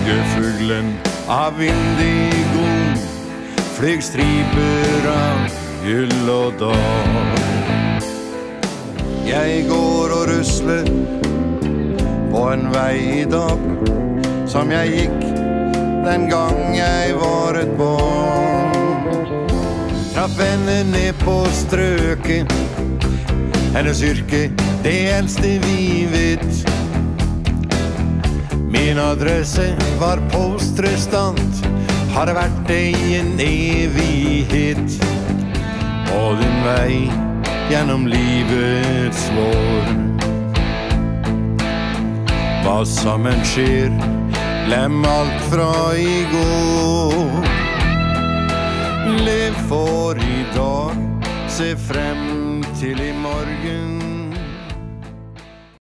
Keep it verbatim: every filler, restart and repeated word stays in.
Skugefuglen av indigo, flygstriper av gyll og dag. Jeg går og rusler på en vei i dag, som jeg gikk den gang jeg var et barn. Traff venner ned på strøket, hennes yrke det eldste vi vet. Min adresse var postrestant, har det vært det i en evighet. På din vei gjennom livets vår. Hva som enn skjer, glem alt fra i går. Lev for i dag, se frem til i morgen.